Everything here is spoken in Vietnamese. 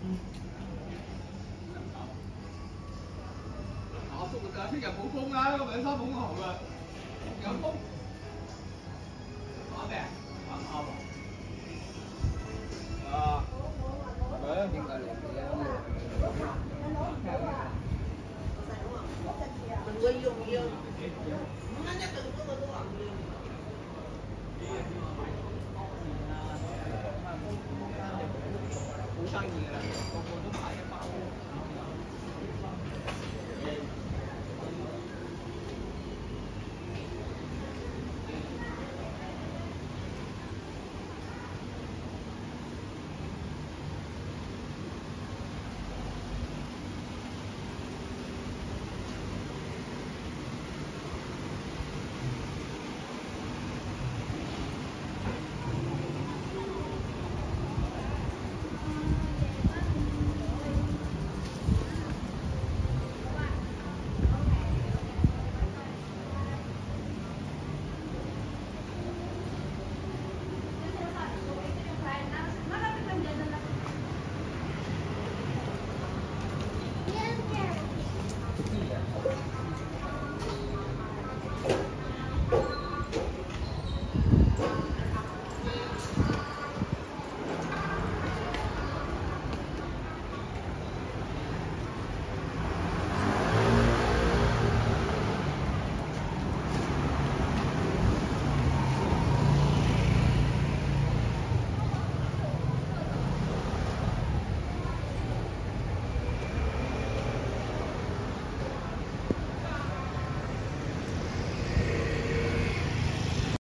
我出日本風啦，兩三捧紅啊，有風。玩咩？玩啱啊！啊，咩？點解嚟嘅？ đừng có yêu yêu nó nhất đừng có tôi làm gì 好生意㗎啦，個個都買一包。